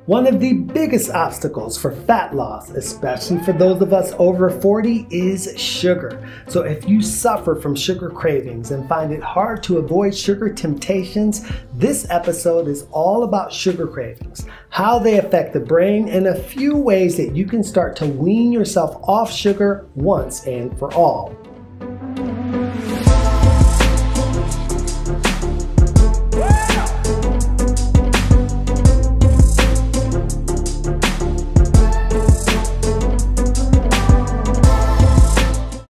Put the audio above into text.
One of the biggest obstacles for fat loss, especially for those of us over 40, is sugar. So if you suffer from sugar cravings and find it hard to avoid sugar temptations, this episode is all about sugar cravings, how they affect the brain, and a few ways that you can start to wean yourself off sugar once and for all.